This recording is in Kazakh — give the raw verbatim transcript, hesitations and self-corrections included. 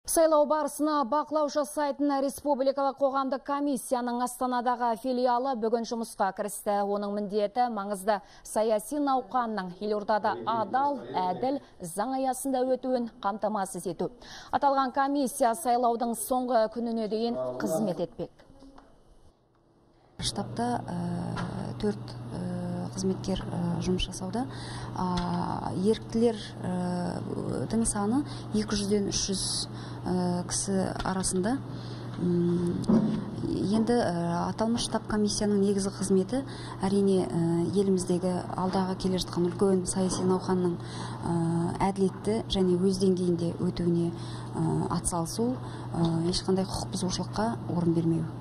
Сайлау барысына бақылау жасайтын республикалық қоғамдық комиссияның Астанадағы филиалы бүгін жұмысқа кірісті. Оның міндеті маңызды саяси науқанның елордада адал, әділ, заң аясында өтуін қамтамасыз ету. Аталған комиссия сайлаудың соңғы күніне дейін қызмет етпек. Штабта төрт қызметкер жұмыс жасауда. Еріктілердің саны екі жүзден үш жүз кісі арасында. Енді аталмыш штаб комиссияның негізгі қызметі әрине еліміздегі алдағы келе жатқан үлкен саяси науқанның әділетті және өз деңгейінде өтуіне атсалысу, ешқандай құқық бұзушылыққа орын бермеу.